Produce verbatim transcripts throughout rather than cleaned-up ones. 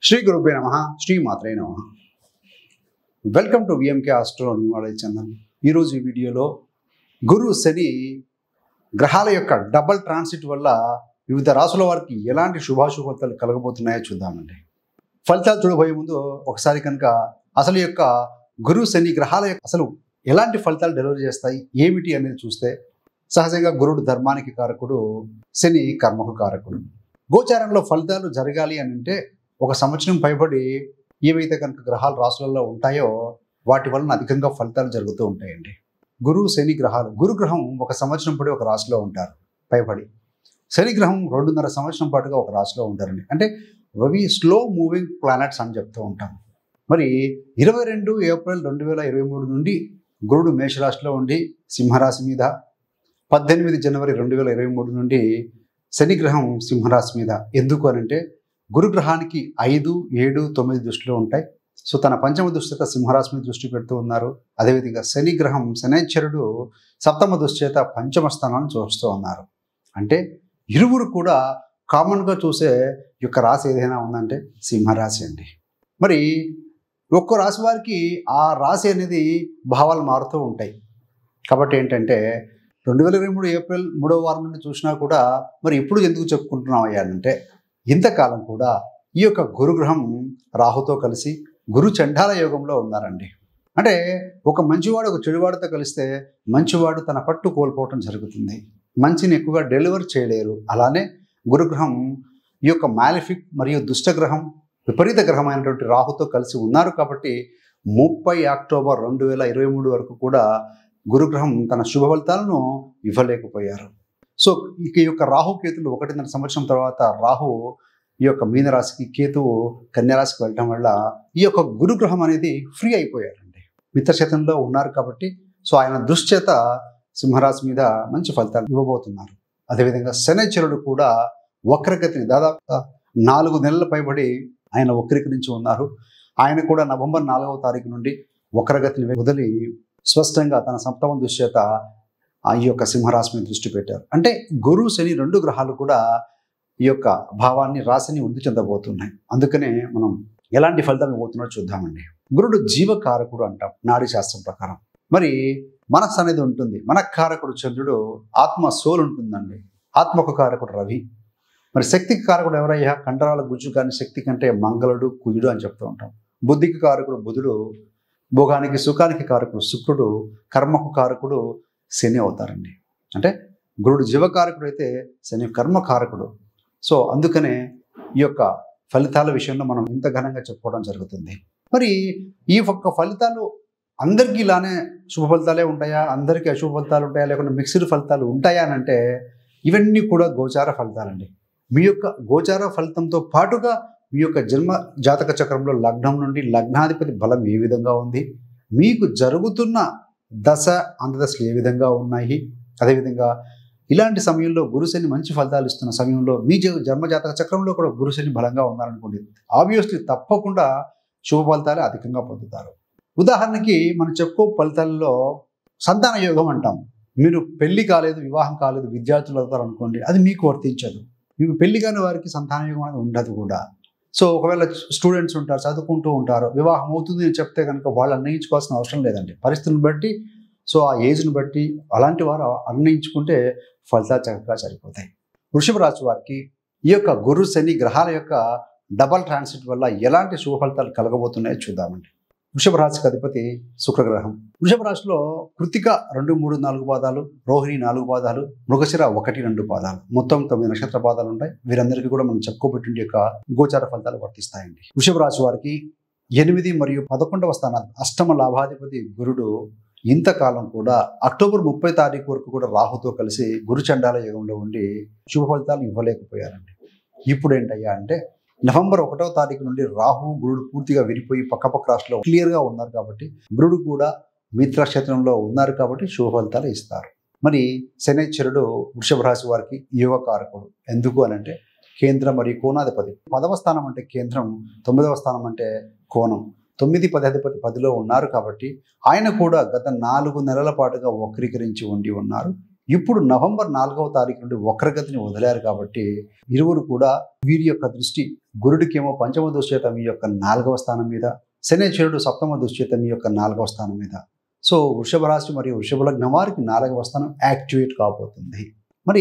శ్రీ గురుభ్యో నమః శ్రీ మాత్రే నమః welcome to VMK astro numerology channel. ఈరోజు ఈ వీడియోలో గురు శని గ్రహాల యొక్క డబల్ ట్రాన్సిట్ వల్ల వివిధ రాసుల వారికి ఎలాంటి శుభాశుభ ఫలితాలు కలగబోతున్నాయో చూద్దామండి. ఫలితాలు చూడబోయే ముందు ఒకసారి కనుక అసలు యొక్క గురు శని గ్రహాల యొక్క అసలు ఎలాంటి ఫలితాలు డెలివరీ చేస్తాయి ఏమిటి అనేది చూస్తే, సహజంగా గురుడు ధర్మానికి కారకుడు, శని కర్మకు కారకుడు. గోచారంలో ఫలితాలు జరగాలి అని అంటే ఒక సంవత్సరం పైబడి ఏవైతే కనుక గ్రహాలు రాసులలో ఉంటాయో వాటి వలన అధికంగా ఫలితాలు జరుగుతూ ఉంటాయండి. గురు శని గ్రహాలు, గురు గ్రహం ఒక సంవత్సరం పడి ఒక రాశిలో ఉంటారు పైబడి, శని గ్రహం రెండున్నర సంవత్సరం పాటుగా ఒక రాశిలో ఉంటారండి. అంటే అవి స్లో మూవింగ్ ప్లానెట్స్ అని చెప్తూ ఉంటాం. మరి ఇరవై రెండు ఏప్రిల్ రెండు వేల ఇరవై మూడు నుండి గురుడు మేషరాశిలో ఉండి సింహరాశి మీద, పద్దెనిమిది జనవరి రెండు వేల ఇరవై మూడు నుండి శని గ్రహం సింహరాశి మీద. ఎందుకు అని అంటే గురుగ్రహానికి ఐదు ఏడు తొమ్మిది దృష్టిలో ఉంటాయి. సో తన పంచమ దృష్టిత సింహరాశి మీద దృష్టి పెడుతూ ఉన్నారు. అదేవిధంగా శని గ్రహం శనైశ్వరుడు సప్తమ దృష్టిత పంచమ స్థానాన్ని చూస్తూ ఉన్నారు. అంటే ఇరువురు కూడా కామన్గా చూసే యొక్క రాశి ఏదైనా ఉందంటే సింహరాశి అండి. మరి ఒక్కో రాశి వారికి ఆ రాశి అనేది భావాలు మారుతూ ఉంటాయి. కాబట్టి ఏంటంటే రెండు వేల ఇరవై మూడు ఏప్రిల్ మూడవ వారం నుండి చూసినా కూడా మరి ఇప్పుడు ఎందుకు చెప్పుకుంటున్నాం అయ్యానంటే, ఇంతకాలం కూడా ఈ యొక్క గురుగ్రహం రాహుతో కలిసి గురు చండాల యోగంలో ఉన్నారండి. అంటే ఒక మంచివాడు ఒక చెడువాడితో కలిస్తే మంచివాడు తన పట్టు కోల్పోవటం జరుగుతుంది. మంచిని ఎక్కువగా డెలివర్ చేయలేరు. అలానే గురుగ్రహం ఈ యొక్క మాలిఫిక్ మరియు దుష్టగ్రహం విపరీత గ్రహమైనటువంటి రాహుతో కలిసి ఉన్నారు. కాబట్టి ముప్పై అక్టోబర్ రెండు వేల ఇరవై మూడు వరకు కూడా గురుగ్రహం తన శుభ ఫలితాలను ఇవ్వలేకపోయారు. సో ఇక ఈ యొక్క రాహు కేతులు ఒకటిన్నర సంవత్సరం తర్వాత రాహు ఈ యొక్క మీనరాశికి, కేతువు కన్యారాశికి వెళ్ళడం వల్ల ఈ యొక్క గురుగ్రహం అనేది ఫ్రీ అయిపోయారండి. మిత్రశతంలో ఉన్నారు కాబట్టి సో ఆయన దృష్చేత సింహరాశి మీద మంచి ఫలితాలు ఇవ్వబోతున్నారు. అదేవిధంగా శనైశ్వరుడు కూడా వక్రగతిని దాదాపు నాలుగు నెలల పైబడి ఆయన వక్రీకరించి ఉన్నారు. ఆయన కూడా నవంబర్ నాలుగవ తారీఖు నుండి వక్రగతిని వదిలి స్పష్టంగా తన సప్తమ దృష్చేత ఈ యొక్క సింహరాశి మీద దృష్టి పెట్టారు. అంటే గురు శని రెండు గ్రహాలు కూడా ఈ యొక్క భావాన్ని రాశిని వృద్ధి చెందబోతున్నాయి. అందుకనే మనం ఎలాంటి ఫలితం ఇవ్వబోతున్నారో చూద్దామండి. గురుడు జీవకారకుడు అంటాం నాడీ శాస్త్రం ప్రకారం. మరి మనస్సు అనేది ఉంటుంది. మనఃకారకుడు చంద్రుడు, ఆత్మ సోల్ ఉంటుందండి. ఆత్మకు కారకుడు రవి. మరి శక్తికి కారకుడు ఎవరయ్యా? కండరాల గుజ్జు కానీ శక్తి కంటే మంగళుడు, కుయుడు అని చెప్తూ ఉంటాం. బుద్ధికి కారకుడు బుధుడు, భోగానికి సుఖానికి కారకుడు శుక్రుడు, కర్మకు కారకుడు శని అవుతారండి. అంటే గురుడు జీవకారకుడు అయితే శని కర్మకారకుడు. సో అందుకనే ఈ యొక్క ఫలితాల విషయంలో మనం ఇంత ఘనంగా చెప్పుకోవడం జరుగుతుంది. మరి ఈ ఒక్క ఫలితాలు అందరికీ ఇలానే శుభ ఫలితాలే ఉంటాయా, అందరికీ అశుభ ఫలితాలు ఉంటాయా, లేకుండా మిక్స్డ్ ఫలితాలు ఉంటాయా అని అంటే ఇవన్నీ కూడా గోచార ఫలితాలండి. మీ యొక్క గోచార ఫలితంతో పాటుగా మీ యొక్క జన్మ జాతక చక్రంలో లగ్నం నుండి లగ్నాధిపతి బలం ఏ విధంగా ఉంది, మీకు జరుగుతున్న దశ అంతదశలు ఏ విధంగా ఉన్నాయి, అదేవిధంగా ఇలాంటి సమయంలో గురుశని మంచి ఫలితాలు ఇస్తున్న సమయంలో మీ జన్మజాతక చక్రంలో కూడా గురుశని బలంగా ఉన్నారనుకోండి, ఆబ్వియస్లీ తప్పకుండా శుభ ఫలితాలు అధికంగా పొందుతారు. ఉదాహరణకి మనం చెప్పుకో ఫలితాలలో సంతాన యోగం అంటాం. మీరు పెళ్లి కాలేదు, వివాహం కాలేదు, విద్యార్థులు అవుతారు అనుకోండి, అది మీకు వర్తించదు. మీకు పెళ్లి కాని వారికి సంతాన యోగం అనేది ఉండదు కూడా. సో ఒకవేళ స్టూడెంట్స్ ఉంటారు, చదువుకుంటూ ఉంటారు, వివాహం అవుతుంది అని చెప్తే కనుక వాళ్ళు అన్వయించుకోవాల్సిన అవసరం లేదండి. పరిస్థితులను బట్టి, సో ఆ ఏజ్ని బట్టి అలాంటి వారు అన్వయించుకుంటే ఫలితాలు చక్కగా సరిపోతాయి. వృషభ రాశి వారికి ఈ యొక్క గురు శని గ్రహాల యొక్క డబల్ ట్రాన్సిట్ వల్ల ఎలాంటి శుభ ఫలితాలు కలగబోతున్నాయో చూద్దామండి. వృషభ రాశికి అధిపతి శుక్రగ్రహం. వృషభ రాశిలో కృతిక రెండు మూడు నాలుగు పాదాలు, రోహిణి నాలుగు పాదాలు, మృగశిర ఒకటి రెండు పాదాలు, మొత్తం తొమ్మిది నక్షత్ర పాదాలు ఉంటాయి. వీరందరికీ కూడా మనం చెప్పుకోబెట్టిన యొక్క గోచార ఫలితాలు వర్తిస్తాయండి. వృషభ రాశి వారికి ఎనిమిది మరియు పదకొండవ స్థానాలు అష్టమ లాభాధిపతి గురుడు ఇంతకాలం కూడా అక్టోబర్ ముప్పై తారీఖు వరకు కూడా రాహుతో కలిసి గురు చండాల యుగంలో ఉండి శుభ ఫలితాలు ఇవ్వలేకపోయారండి. ఇప్పుడు ఏంటయ్యా అంటే నవంబర్ ఒకటవ తారీఖు నుండి రాహు గురుడు పూర్తిగా విడిపోయి పక్కపక్క రాష్ట్రంలో క్లియర్గా ఉన్నారు. కాబట్టి గురుడు కూడా మిత్రక్షేత్రంలో ఉన్నారు కాబట్టి శుభ ఫలితాలు ఇస్తారు. మరి శనైశ్వరుడు వృషభ రాశి వారికి యోగకారకుడు. ఎందుకు అని అంటే కేంద్రం మరియు కోణాధిపతి. పదవ స్థానం అంటే కేంద్రం, తొమ్మిదవ స్థానం అంటే కోణం. తొమ్మిది పదాధిపతి పదిలో ఉన్నారు కాబట్టి ఆయన కూడా గత నాలుగు నెలల పాటుగా వక్రీకరించి ఉండి ఉన్నారు. ఇప్పుడు నవంబర్ నాలుగవ తారీఖు నుండి వక్రగతిని వదిలారు కాబట్టి ఇరువురు కూడా వీరి యొక్క దృష్టి గురుడికి ఏమో పంచమ దుశ్చేత మీ యొక్క నాలుగవ స్థానం మీద, శనేశ్వరుడు సప్తమ దుశ్చేత మీ యొక్క నాలుగవ స్థానం మీద. సో వృషభ రాశి మరియు వృషభ లగ్నం వారికి నాలుగవ స్థానం యాక్టివేట్ కాబోతుంది. మరి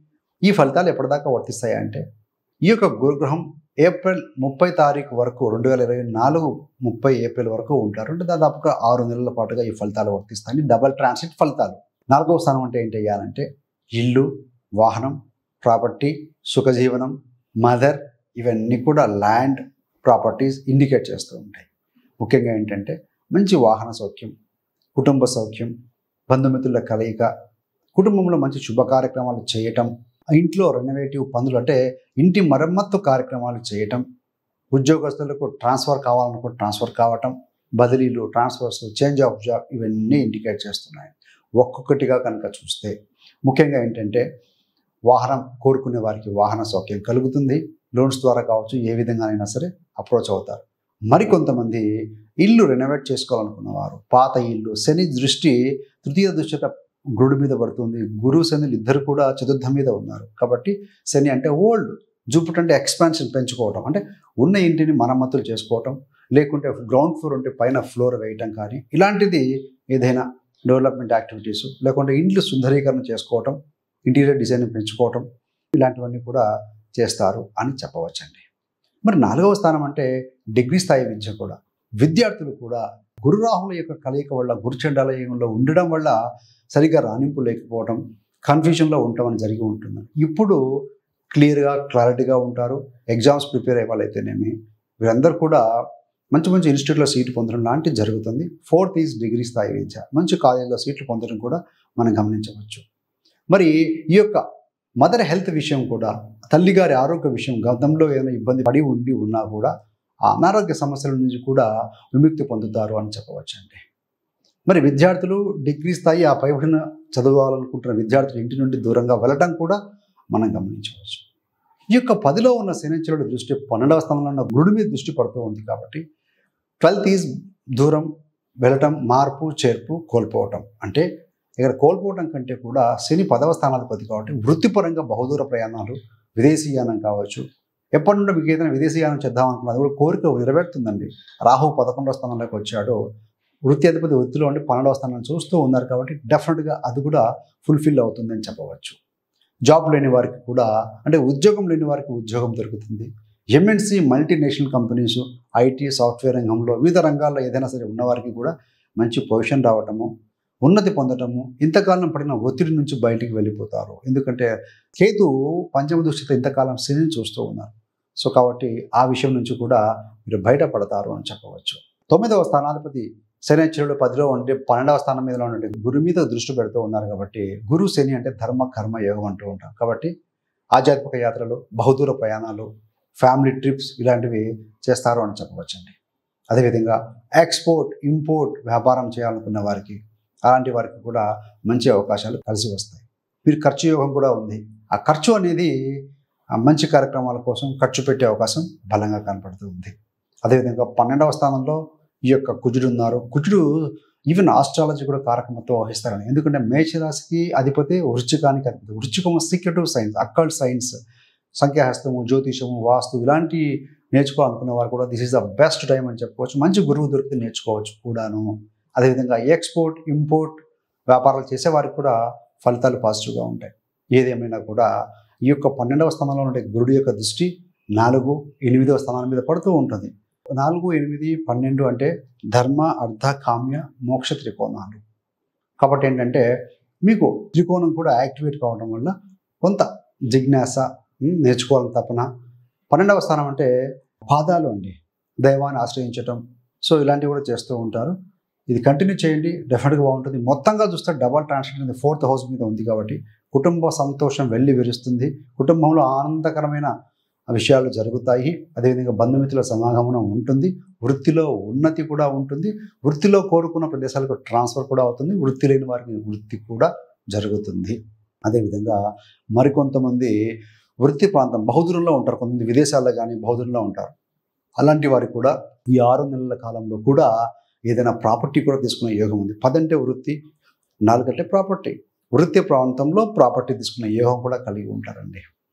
ఈ ఫలితాలు ఎప్పటిదాకా వర్తిస్తాయి అంటే, ఈ యొక్క గురుగ్రహం ఏప్రిల్ ముప్పై తారీఖు వరకు రెండు వేల ఇరవై నాలుగు ముప్పై ఏప్రిల్ వరకు ఉంటారు. అంటే దాదాపుగా ఆరు నెలల పాటుగా ఈ ఫలితాలు వర్తిస్తాయి. డబల్ ట్రాన్సిట్ ఫలితాలు. నాలుగవ స్థానం అంటే ఏంటి అయ్యాలంటే ఇల్లు, వాహనం, ప్రాపర్టీ, సుఖజీవనం, మదర్, ఇవన్నీ కూడా ల్యాండ్ ప్రాపర్టీస్ ఇండికేట్ చేస్తూ ఉంటాయి. ముఖ్యంగా ఏంటంటే మంచి వాహన సౌఖ్యం, కుటుంబ సౌఖ్యం, బంధుమిత్రుల కలయిక, కుటుంబంలో మంచి శుభ కార్యక్రమాలు చేయటం, ఇంట్లో రెనోవేటివ్ పనులు అంటే ఇంటి మరమ్మత్తు కార్యక్రమాలు చేయటం, ఉద్యోగస్తులకు ట్రాన్స్ఫర్ కావాలనుకో ట్రాన్స్ఫర్ కావటం, బదిలీలు, ట్రాన్స్ఫర్స్, చేంజ్ ఆఫ్ జాబ్, ఇవన్నీ ఇండికేట్ చేస్తున్నాయి. ఒక్కొక్కటిగా కనుక చూస్తే ముఖ్యంగా ఏంటంటే వాహనం కోరుకునే వారికి వాహన సౌఖ్యం కలుగుతుంది. లోన్స్ ద్వారా కావచ్చు, ఏ విధంగానైనా సరే అప్రోచ్ అవుతారు. మరికొంతమంది ఇల్లు రెనోవేట్ చేసుకోవాలనుకున్నవారు, పాత ఇల్లు, శని దృష్టి తృతీయ దృష్టి గురుడి మీద పడుతుంది. గురు శనులు ఇద్దరు కూడా చతుర్థం మీద ఉన్నారు. కాబట్టి శని అంటే ఓల్డ్, జూపిటర్ అంటే ఎక్స్పాన్షన్, పెంచుకోవటం, అంటే ఉన్న ఇంటిని మరమ్మతులు చేసుకోవటం, లేకుంటే గ్రౌండ్ ఫ్లోర్ ఉంటే పైన ఫ్లోర్ వేయటం, కానీ ఇలాంటిది ఏదైనా డెవలప్మెంట్ యాక్టివిటీస్, లేకుంటే ఇండ్లు సుందరీకరణ చేసుకోవటం, ఇంటీరియర్ డిజైన్ పెంచుకోవటం, ఇలాంటివన్నీ కూడా చేస్తారు అని చెప్పవచ్చండి. మరి నాలుగవ స్థానం అంటే డిగ్రీ స్థాయి విద్య కూడా. విద్యార్థులు కూడా గురు రాహుల యొక్క కలయిక వల్ల, గురుచండాలయంలో ఉండడం వల్ల సరిగ్గా రాణింపు లేకపోవడం, కన్ఫ్యూజన్లో ఉండటం అని జరిగి ఉంటుంది. ఇప్పుడు క్లియర్గా క్లారిటీగా ఉంటారు. ఎగ్జామ్స్ ప్రిపేర్ అయ్యే వాళ్ళైతేనేమి వీరందరూ కూడా మంచి మంచి ఇన్స్టిట్యూట్లో సీట్లు పొందడం లాంటివి జరుగుతుంది. ఫోర్త్ ఈజ్ డిగ్రీ స్థాయి విద్య. మంచి కాలేజీలో సీట్లు పొందడం కూడా మనం గమనించవచ్చు. మరి ఈ యొక్క మదర్ హెల్త్ విషయం కూడా, తల్లిగారి ఆరోగ్య విషయం, గతంలో ఏదైనా ఇబ్బంది పడి ఉండి ఉన్నా కూడా ఆ అనారోగ్య సమస్యల నుంచి కూడా విముక్తి పొందుతారు అని చెప్పవచ్చండి. మరి విద్యార్థులు డిగ్రీ స్థాయి ఆ పైబడిన చదవాలనుకుంటున్న విద్యార్థులు ఇంటి నుండి దూరంగా వెళ్ళటం కూడా మనం గమనించవచ్చు. ఈ యొక్క పదిలో ఉన్న శనిచరుడి దృష్టి పన్నెండవ స్థానంలో ఉన్న గురుడి మీద దృష్టి పడుతూ ఉంది. కాబట్టి ట్వెల్త్ ఈజ్ దూరం వెళ్ళటం, మార్పు, చేర్పు, కోల్పోవటం. అంటే ఇక్కడ కోల్పోవటం కంటే కూడా శని పదవ స్థానాధిపతి కాబట్టి వృత్తిపరంగా బహుదూర ప్రయాణాలు, విదేశీయానం కావచ్చు. ఎప్పటి నుండి మీకు ఏదైనా విదేశీయానం చేద్దామనుకున్నా అది కూడా కోరిక నెరవేరుతుందండి. రాహు పదకొండవ స్థానంలోకి వచ్చాడు. వృత్తి అధిపతి వృత్తిలో ఉండి పన్నెండవ స్థానం చూస్తూ ఉన్నారు కాబట్టి డెఫినెట్గా అది కూడా ఫుల్ఫిల్ అవుతుందని చెప్పవచ్చు. జాబ్ లేని వారికి కూడా, అంటే ఉద్యోగం లేని వారికి ఉద్యోగం దొరుకుతుంది. MNC, multinational companies, IT, software రంగంలో వివిధ రంగాల్లో ఏదైనా సరే ఉన్నవారికి కూడా మంచి పొజిషన్ రావటము, ఉన్నతి పొందటము, ఇంతకాలం పడిన ఒత్తిడి నుంచి బయటికి వెళ్ళిపోతారు. ఎందుకంటే కేతు పంచమ దృష్టితో ఇంతకాలం శనిని చూస్తూ ఉన్నారు. సో కాబట్టి ఆ విషయం నుంచి కూడా మీరు బయటపడతారు అని చెప్పవచ్చు. తొమ్మిదవ స్థానాధిపతి శనిశ్చరుడు పదిలో ఉంటే పన్నెండవ స్థానం మీద ఉండే గురు మీద దృష్టి పెడుతూ ఉన్నారు. కాబట్టి గురు శని అంటే ధర్మ కర్మ యోగం అంటూ ఉంటాం. కాబట్టి ఆధ్యాత్మిక యాత్రలు, బహుదూర ప్రయాణాలు, ఫ్యామిలీ ట్రిప్స్ ఇలాంటివి చేస్తారు అని చెప్పవచ్చండి. అదేవిధంగా ఎక్స్పోర్ట్, ఇంపోర్ట్ వ్యాపారం చేయాలనుకున్న వారికి, అలాంటి వారికి కూడా మంచి అవకాశాలు కలిసి వస్తాయి. మీరు ఖర్చు యోగం కూడా ఉంది. ఆ ఖర్చు అనేది మంచి కార్యక్రమాల కోసం ఖర్చు పెట్టే అవకాశం బలంగా కనపడుతూ ఉంది. అదేవిధంగా పన్నెండవ స్థానంలో ఈ యొక్క కుజుడు ఉన్నారు. కుజుడు ఈవెన్ ఆస్ట్రాలజీ కూడా కారకమత్వం వహిస్తారని. ఎందుకంటే మేషరాశికి అధిపతి, వృశ్చికానికి అధిపతి. వృశ్చికము సీక్రెటివ్ సైన్స్, అక్కల్ట్ సైన్స్, సంఖ్యాహస్తము, జ్యోతిషము, వాస్తు ఇలాంటి నేర్చుకోవాలనుకున్న వారు కూడా this is the best time అని చెప్పుకోవచ్చు. మంచి గురువు దొరికితే నేర్చుకోవచ్చు కూడాను. అదేవిధంగా ఎక్స్పోర్ట్, ఇంపోర్ట్ వ్యాపారాలు చేసే వారికి కూడా ఫలితాలు పాజిటివ్గా ఉంటాయి. ఏదేమైనా కూడా ఈ యొక్క పన్నెండవ స్థానంలో ఉండే గురుడు యొక్క దృష్టి నాలుగు, ఎనిమిదవ స్థానం మీద పడుతూ ఉంటుంది. నాలుగు, ఎనిమిది, పన్నెండు అంటే ధర్మ, అర్థ, కామ్య, మోక్ష త్రికోణాలు. కాబట్టి ఏంటంటే మీకు త్రికోణం కూడా యాక్టివేట్ కావడం వల్ల కొంత జిజ్ఞాస, నేర్చుకోవాలని తపన. పన్నెండవ స్థానం అంటే పాదాలు అండి, దైవాన్ని ఆశ్రయించటం. సో ఇలాంటివి కూడా చేస్తూ ఉంటారు. ఇది కంటిన్యూ చేయండి, డెఫినెట్గా బాగుంటుంది. మొత్తంగా చూస్తే డబల్ ట్రాన్సిట్ అనేది ఫోర్త్ హౌస్ మీద ఉంది కాబట్టి కుటుంబ సంతోషం వెళ్ళి విరుస్తుంది. కుటుంబంలో ఆనందకరమైన విషయాలు జరుగుతాయి. అదేవిధంగా బంధుమిత్రుల సమాగమనం ఉంటుంది. వృత్తిలో ఉన్నతి కూడా ఉంటుంది. వృత్తిలో కోరుకున్న ప్రదేశాలకు ట్రాన్స్ఫర్ కూడా అవుతుంది. వృత్తి లేని వారికి వృత్తి కూడా జరుగుతుంది. అదేవిధంగా మరికొంతమంది వృత్తి ప్రాంతం బహుదూరంలో ఉంటారు. కొంతమంది విదేశాల్లో కానీ బహుదూరంలో ఉంటారు. అలాంటి వారికి కూడా ఈ ఆరు నెలల కాలంలో కూడా ఏదైనా ప్రాపర్టీ కూడా తీసుకునే యోగం ఉంది. పదంటే వృత్తి, నాలుగంటే ప్రాపర్టీ. వృత్తి ప్రాంతంలో ప్రాపర్టీ తీసుకునే యోగం కూడా కలిగి ఉంటారండి.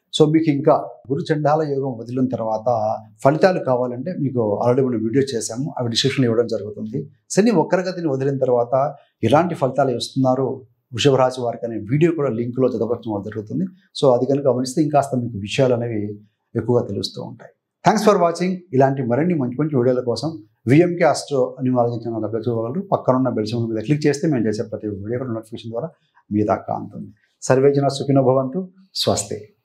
సో మీకు ఇంకా గురు చండాల యోగం వదిలిన తర్వాత ఫలితాలు కావాలంటే మీకు ఆల్రెడీ మనం వీడియో చేశాము, అవి డిస్క్రిప్షన్లో ఇవ్వడం జరుగుతుంది. శని వక్రగతిని వదిలిన తర్వాత ఎలాంటి ఫలితాలు ఇస్తున్నారు వృషభ రాశి వారికి అనే వీడియో కూడా లింక్లో చదవడం జరుగుతుంది. సో అది కనుక గమనిస్తే ఇంకాస్త మీకు విషయాలు అనేవి ఎక్కువగా తెలుస్తూ ఉంటాయి. Thanks for watching. ఇలాంటి మరిన్ని మంచి మంచి వీడియోల కోసం VMK astro numerology channel apply చూడగలరు. పక్కనున్న బెల్ సింబల్ మీద క్లిక్ చేస్తే మేము చేసే ప్రతి వీడియో కూడా నోటిఫికేషన్ ద్వారా మీ దాకా అందుతుంది. సర్వే జన సుఖినో భవంతు. స్వస్తి.